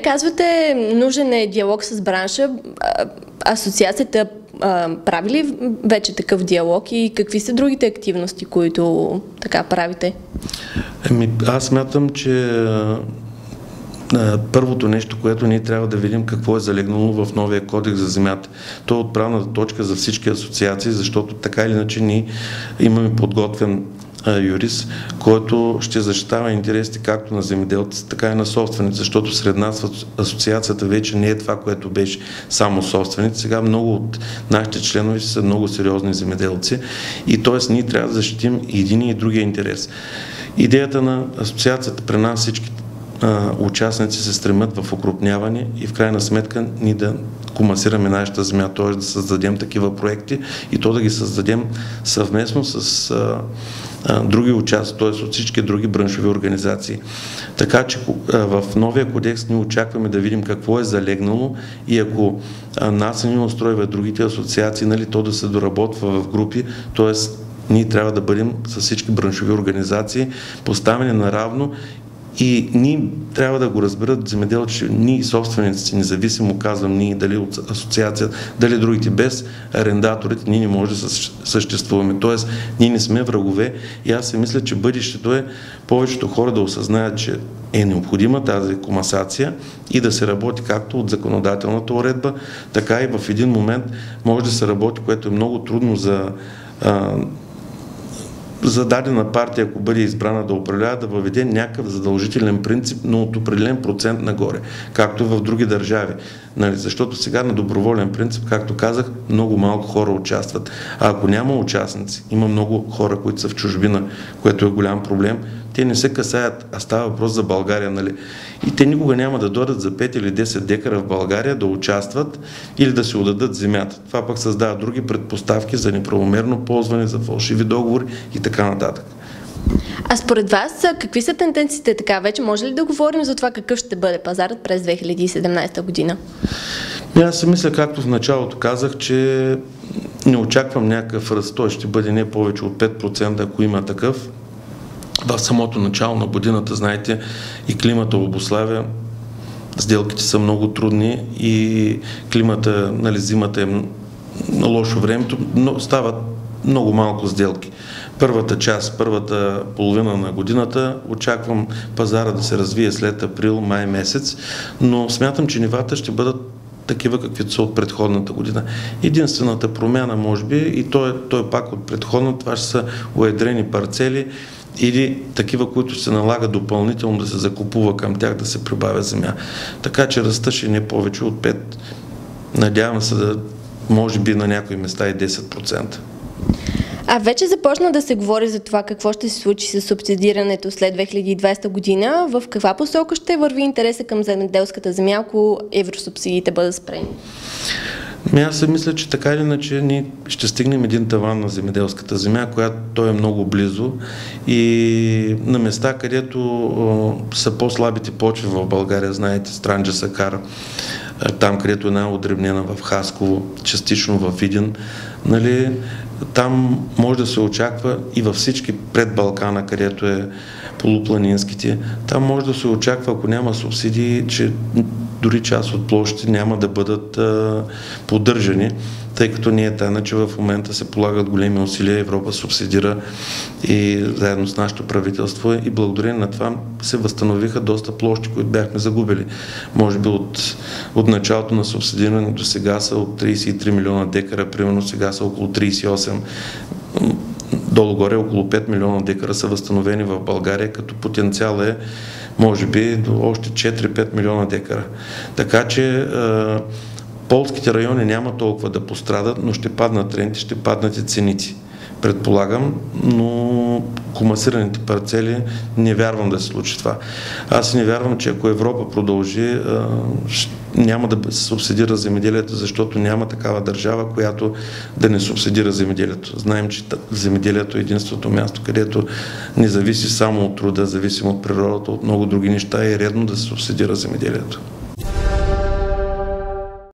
Казвате, нужен е диалог с бранша. Асоциацията прави ли вече такъв диалог и какви са другите активности, които така правите? Аз смятам, че първото нещо, което ние трябва да видим какво е залегнало в новия кодекс за земята. То е отправната точка за всички асоциации, защото така или иначе ние имаме подготвен юрист, който ще защитава интересите както на земеделците, така и на собствениците, защото сред нас в асоциацията вече не е това, което беше само собственици. Сега много от нашите членове са много сериозни земеделци и т.е. ние трябва да защитим и един и другия интерес. Идеята на асоциацията при нас всички участници се стремят в окрупняване и в крайна сметка ние да комасираме нашата земя, т.е. да създадем такива проекти и то да ги създадем съвместно с други участници, т.е. от всички други браншови организации. Така че в новия кодекс ние очакваме да видим какво е залегнало и ако нас не устройва другите асоциации, нали, то да се доработва в групи, т.е. ние трябва да бъдем с всички браншови организации поставени наравно. И ние трябва да го разберат земеделци, ние собствениците, независимо казвам ние, дали от асоциацията, дали другите, без арендаторите, ние не може да съществуваме. Тоест, ние не сме врагове и аз си мисля, че бъдещето е повечето хора да осъзнаят, че е необходима тази комасация и да се работи както от законодателната уредба, така и в един момент може да се работи, което е много трудно за дадена партия, ако бъде избрана да управлява, да въведе някакъв задължителен принцип, но от определен процент нагоре, както в други държави. Нали? Защото сега на доброволен принцип, както казах, много малко хора участват. А ако няма участници, има много хора, които са в чужбина, което е голям проблем, те не се касаят, а става въпрос за България, нали? И те никога няма да дойдат за 5 или 10 декара в България да участват или да се отдадат земята. Това пък създава други предпоставки за неправомерно ползване, за фалшиви договори и така нататък. А според вас, какви са тенденциите така? Вече може ли да говорим за това какъв ще бъде пазарът през 2017 година? Аз си мисля, както в началото казах, че не очаквам някакъв ръст. Той ще бъде не повече от 5%, ако има такъв. В самото начало на годината, знаете, и климата обуславя, сделките са много трудни и климата, нали, зимата е лошо времето, но стават много малко сделки. Първата част, първата половина на годината очаквам пазара да се развие след април-май месец, но смятам, че нивата ще бъдат такива, каквито са от предходната година. Единствената промяна, може би, и той пак от предходната, това ще са уедрени парцели или такива, които се налага допълнително да се закупува към тях, да се прибавя земя. Така че ръста ще не повече от 5%. Надявам се да, може би на някои места и 10%. А вече започна да се говори за това какво ще се случи с субсидирането след 2020 година. В каква посока ще върви интереса към земеделската земя, ако евросубсидиите бъдат спрени? Аз се мисля, че така или иначе ние ще стигнем един таван на земеделската земя, която той е много близо и на места, където са по-слабите почви в България, знаете, Странджа Сакара, там, където е най-одребнена в Хасково, частично в Видин, нали, там може да се очаква и във всички пред Балкана, където е полупланинските, там може да се очаква, ако няма субсидии, че дори част от площите няма да бъдат поддържани, тъй като не е тайна, че в момента се полагат големи усилия, Европа субсидира и заедно с нашето правителство и благодарение на това се възстановиха доста площи, които бяхме загубили. Може би от началото на субсидиране до сега са от 33 милиона декара, примерно сега са около 38. Долу-горе около 5 милиона декара са възстановени в България, като потенциал е може би до още 4-5 милиона декара. Така че полските райони няма толкова да пострадат, но ще паднат ренти, ще паднат и цените. Предполагам, но комасираните парцели не вярвам да се случи това. Аз не вярвам, че ако Европа продължи, няма да се субсидира земеделието, защото няма такава държава, която да не субсидира земеделието. Знаем, че земеделието е единственото място, където не зависи само от труда, зависимо от природата, от много други неща и е редно да се субсидира земеделието.